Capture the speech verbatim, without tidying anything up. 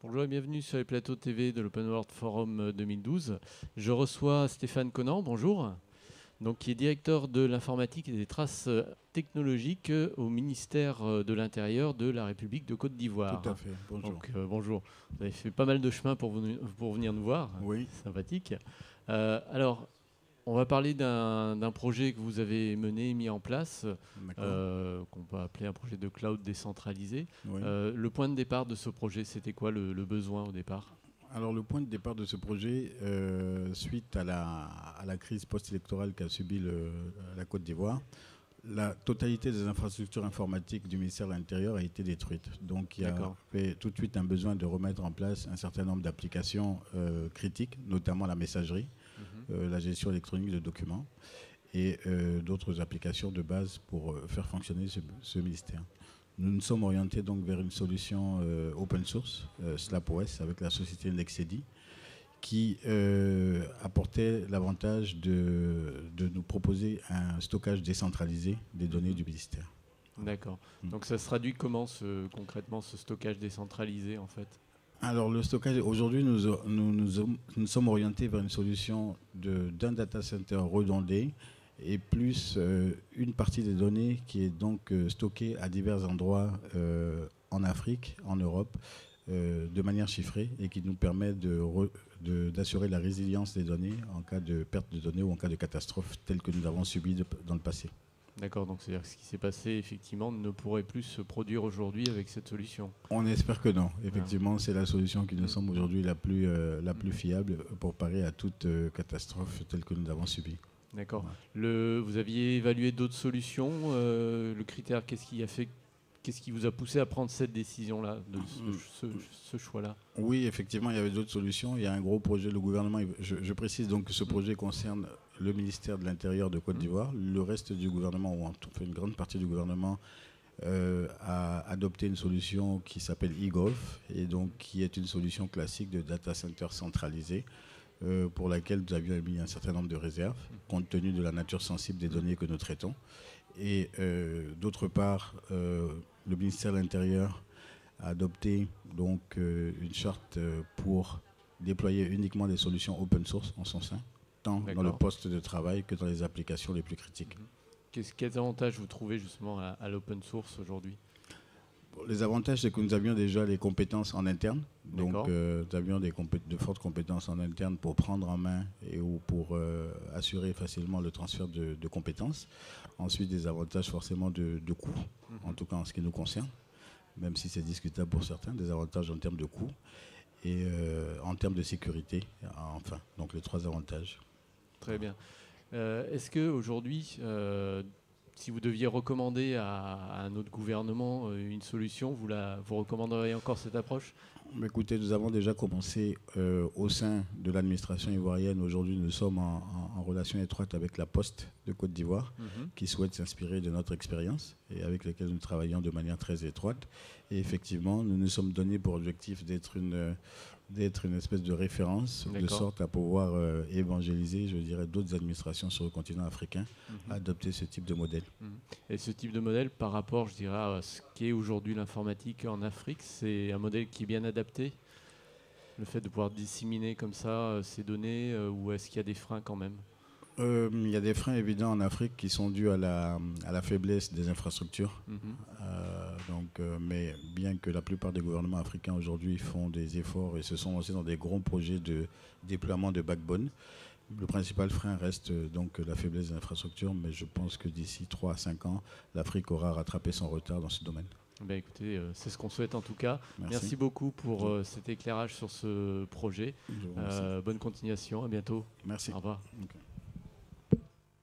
Bonjour et bienvenue sur les plateaux T V de l'Open World Forum deux mille douze. Je reçois Stéphane Conan, bonjour, donc, qui est directeur de l'informatique et des traces technologiques au ministère de l'Intérieur de la République de Côte d'Ivoire. Tout à fait, bonjour. Donc, euh, bonjour. Vous avez fait pas mal de chemin pour, vous, pour venir nous voir, oui. Sympathique. Euh, alors, on va parler d'un projet que vous avez mené, mis en place, euh, qu'on peut appeler un projet de cloud décentralisé. Oui. Euh, le point de départ de ce projet, c'était quoi le, le besoin au départ? Alors le point de départ de ce projet, euh, suite à la, à la crise post-électorale qu'a subie le, la Côte d'Ivoire, la totalité des infrastructures informatiques du ministère de l'Intérieur a été détruite. Donc il y a fait tout de suite un besoin de remettre en place un certain nombre d'applications euh, critiques, notamment la messagerie, mm-hmm. euh, la gestion électronique de documents et euh, d'autres applications de base pour euh, faire fonctionner ce, ce ministère. Nous nous sommes orientés donc vers une solution euh, open source, euh, SlapOS, avec la société Nexedi, qui euh, apportait l'avantage de, de nous proposer un stockage décentralisé des données du ministère. D'accord. Mmh. Donc ça se traduit comment ce, concrètement ce stockage décentralisé en fait? Alors le stockage, aujourd'hui nous, nous, nous, nous sommes orientés vers une solution d'un data center redondé, et plus euh, une partie des données qui est donc euh, stockée à divers endroits euh, en Afrique, en Europe, euh, de manière chiffrée et qui nous permet d'assurer la résilience des données en cas de perte de données ou en cas de catastrophe telle que nous avons subi de, dans le passé. D'accord, donc c'est-à-dire que ce qui s'est passé effectivement ne pourrait plus se produire aujourd'hui avec cette solution. On espère que non. Effectivement, ah. c'est la solution qui nous semble aujourd'hui la plus, euh, la plus fiable pour parer à toute euh, catastrophe telle que nous avons subi. D'accord. Ouais. Vous aviez évalué d'autres solutions. Euh, le critère, qu'est-ce qui a fait, qu'est-ce qui vous a poussé à prendre cette décision-là, de ce, ce, ce choix-là? Oui, effectivement, il y avait d'autres solutions. Il y a un gros projet. Le gouvernement, je, je précise donc que ce projet concerne le ministère de l'Intérieur de Côte d'Ivoire. Le reste du gouvernement, ou en tout cas une grande partie du gouvernement, euh, a adopté une solution qui s'appelle eGov, et donc qui est une solution classique de data center centralisé. Euh, pour laquelle nous avions émis un certain nombre de réserves, compte tenu de la nature sensible des données que nous traitons. Et euh, d'autre part, euh, le ministère de l'Intérieur a adopté donc, euh, une charte euh, pour déployer uniquement des solutions open source en son sein, tant dans le poste de travail que dans les applications les plus critiques. Qu'est-ce, quels avantages vous trouvez justement à, à l'open source aujourd'hui? Les avantages, c'est que nous avions déjà les compétences en interne. Donc, euh, nous avions des de fortes compétences en interne pour prendre en main et ou pour euh, assurer facilement le transfert de, de compétences. Ensuite, des avantages forcément de, de coût, mm-hmm. en tout cas en ce qui nous concerne, même si c'est discutable pour certains, des avantages en termes de coût et euh, en termes de sécurité. Enfin, donc les trois avantages. Très bien. Euh, Est-ce qu'aujourd'hui, euh, si vous deviez recommander à, à un autre gouvernement une solution, vous, la, vous recommanderiez encore cette approche? Écoutez, nous avons déjà commencé euh, au sein de l'administration ivoirienne. Aujourd'hui, nous sommes en, en, en relation étroite avec la Poste de Côte d'Ivoire, mm-hmm. qui souhaite s'inspirer de notre expérience et avec laquelle nous travaillons de manière très étroite. Et effectivement, nous nous sommes donnés pour objectif d'être une, d'être une espèce de référence, de sorte à pouvoir euh, évangéliser, je dirais, d'autres administrations sur le continent africain, mm-hmm. à adopter ce type de modèle. Mm-hmm. Et ce type de modèle, par rapport, je dirais, à ce qu'est aujourd'hui l'informatique en Afrique, c'est un modèle qui est bien adapté? Le fait de pouvoir disséminer comme ça euh, ces données, euh, ou est-ce qu'il y a des freins quand même? Euh, il y a des freins évidents en Afrique qui sont dus à la, à la faiblesse des infrastructures. Mm-hmm. euh, donc, euh, mais bien que la plupart des gouvernements africains aujourd'hui font des efforts et se sont lancés dans des grands projets de déploiement de backbone, le principal frein reste euh, donc la faiblesse des infrastructures, mais je pense que d'ici trois à cinq ans, l'Afrique aura rattrapé son retard dans ce domaine. Ben écoutez, euh, c'est ce qu'on souhaite en tout cas. Merci, Merci beaucoup pour euh, cet éclairage sur ce projet. Euh, bonne continuation, à bientôt. Merci. Au revoir. Okay.